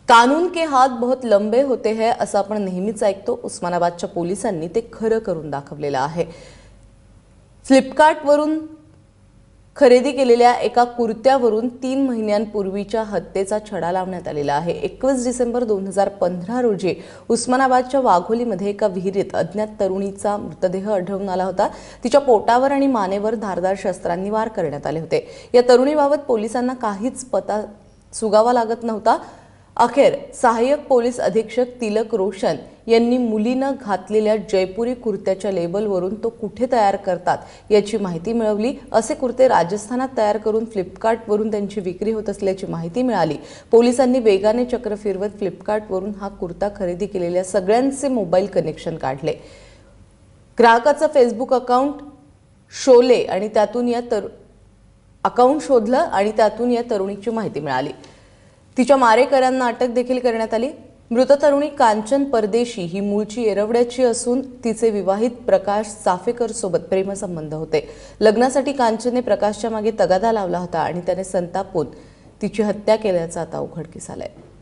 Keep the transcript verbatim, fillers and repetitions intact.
कानून के हात बहुत लंबे होते हैं असं आपण नेहमीच ऐकतो। उस्मानाबादच्या पोलिसांनी ते खरं करून दाखवलेलं आहे। फ्लिपकार्टवरून खरेदी केलेल्या एका कुर्त्यावरून तीन महिन्यांपूर्वीच्या हत्येचा छडा लावण्यात आलेला आहे। एकवीस डिसेंबर दोन हजार पंधरा रोजी उस्मानाबादच्या वाघोलीमध्ये एका विहिरीत अज्ञात तरुणीचा मृतदेह आढळून आला होता। तिच्या पोटावर आणि मानेवर धारदार शस्त्रांनी वार करण्यात आले होते। या तरुणीबाबत पोलिसांना काहीच पता सुगावा लागत नव्हता। अखेर सहाय्यक पोलीस अधीक्षक तिलक रोशन यांनी मुलीनं घातलेल्या जयपुरी कुर्त्याच्या लेबलवरून तो कुठे तयार करतात याची माहिती मिळवली। असे कुर्ते राजस्थानात तयार करून फ्लिपकार्टवरून त्यांची विक्री होत असल्याची माहिती मिळाली। पोलिसांनी वेगाने चक्र फिरवत फ्लिपकार्टवरून हा कुर्ता खरेदी केलेल्या सगळ्यांचे मोबाईल कनेक्शन काढले। ग्राहकाचा फेसबुक अकाउंट शोले आणि त्यातून या तर अकाउंट शोधलं आणि त्यातून या तरुणीची माहिती मिळाली। तिच्या मारेकऱ्यांना अटक देखील करण्यात आली। मृत तरुणी कांचन परदेशी ही मूळची येरवड्याची असून तिचे विवाहित प्रकाश चाफेकर सोबत प्रेमसंबंध होते। लग्नासाठी कांचनने प्रकाशच्या मागे तगादा लावला होता आणि त्याने संतापून तिची हत्या केल्याचं आता उघडकीस आलंय।